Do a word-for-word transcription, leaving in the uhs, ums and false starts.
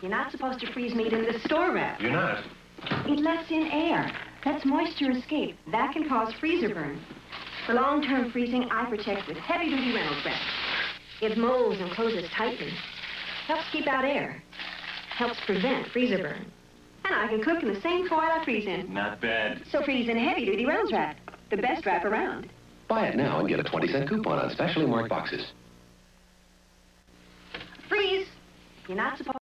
You're not supposed to freeze meat in the store wrap. You're not? It lets in air. Lets moisture escape. That can cause freezer burn. For long-term freezing, I protect with heavy-duty Reynolds wrap. It molds and closes tightly. Helps keep out air. Helps prevent freezer burn. And I can cook in the same foil I freeze in. Not bad. So freeze in heavy-duty Reynolds wrap. The best wrap around. Buy it now and get a twenty cent coupon on specially marked boxes. Freeze! You're not supposed